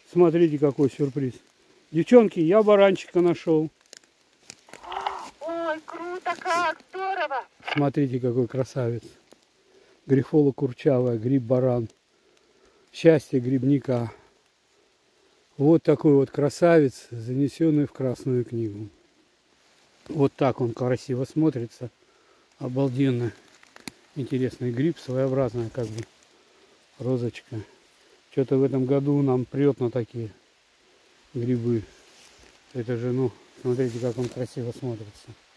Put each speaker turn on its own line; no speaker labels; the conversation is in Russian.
Смотрите, какой сюрприз. Девчонки, я баранчика нашел.
Ой, круто как, здорово.
Смотрите, какой красавец. Грифола курчавая, гриб-баран. Счастье грибника. Вот такой вот красавец, занесенный в Красную книгу. Вот так он красиво смотрится. Обалденно. Интересный гриб, своеобразная как бы розочка. Что-то в этом году нам прет на такие грибы. Это же, ну, смотрите, как он красиво смотрится.